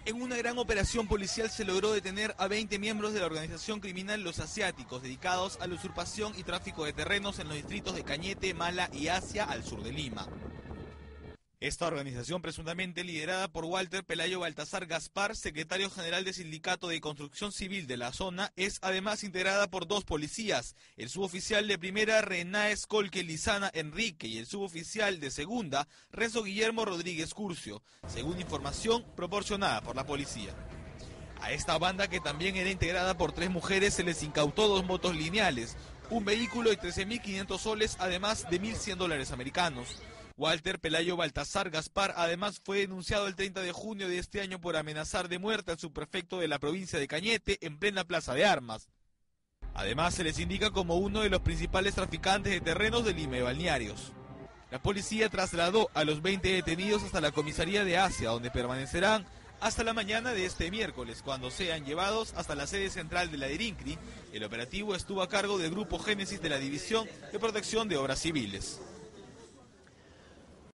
En una gran operación policial se logró detener a 20 miembros de la organización criminal Los Asiáticos, dedicados a la usurpación y tráfico de terrenos en los distritos de Cañete, Mala y Asia, al sur de Lima. Esta organización, presuntamente liderada por Walter Pelayo Baltasar Gaspar, secretario general del Sindicato de Construcción Civil de la zona, es además integrada por 2 policías, el suboficial de primera Renaes Colque Lizana Enrique y el suboficial de segunda Renzo Guillermo Rodríguez Curcio, según información proporcionada por la policía. A esta banda, que también era integrada por 3 mujeres, se les incautó 2 motos lineales, un vehículo y 13.500 soles, además de $1.100 americanos. Walter Pelayo Baltasar Gaspar además fue denunciado el 30 de junio de este año por amenazar de muerte al subprefecto de la provincia de Cañete en plena plaza de armas. Además, se les indica como uno de los principales traficantes de terrenos de Lima y balnearios. La policía trasladó a los 20 detenidos hasta la comisaría de Asia, donde permanecerán hasta la mañana de este miércoles, cuando sean llevados hasta la sede central de la DIRINCRI. El operativo estuvo a cargo del Grupo Génesis de la División de Protección de Obras Civiles.